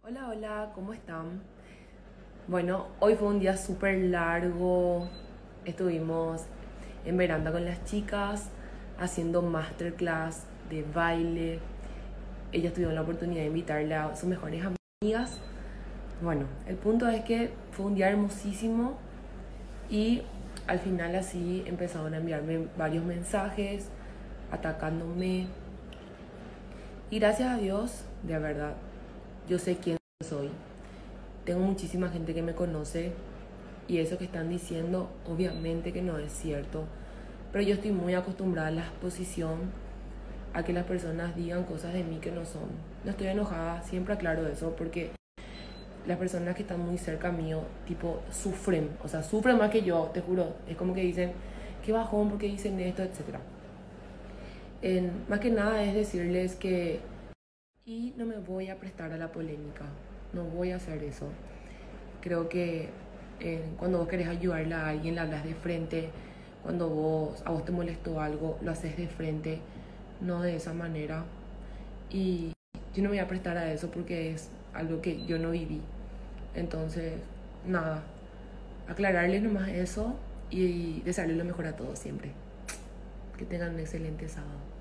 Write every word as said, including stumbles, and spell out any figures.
Hola, hola, ¿cómo están? Bueno, hoy fue un día súper largo. Estuvimos en veranda con las chicas haciendo masterclass de baile. Ellas tuvieron la oportunidad de invitarle a sus mejores amigas. Bueno, el punto es que fue un día hermosísimo y al final así empezaron a enviarme varios mensajes atacándome. Y gracias a Dios, de verdad, yo sé quién soy. Tengo muchísima gente que me conoce y eso que están diciendo obviamente que no es cierto. Pero yo estoy muy acostumbrada a la exposición, a que las personas digan cosas de mí que no son. No estoy enojada, siempre aclaro eso, porque las personas que están muy cerca mío, tipo, sufren. O sea, sufren más que yo, te juro. Es como que dicen, qué bajón, porque dicen esto, etcétera. En, más que nada es decirles que... Y no me voy a prestar a la polémica. No voy a hacer eso. Creo que eh, cuando vos querés ayudarle a alguien, le hablas de frente. Cuando vos, a vos te molestó algo, lo haces de frente, no de esa manera. Y yo no me voy a prestar a eso porque es algo que yo no viví. Entonces, nada, aclararles nomás eso y desearles lo mejor a todos siempre. Que tengan un excelente sábado.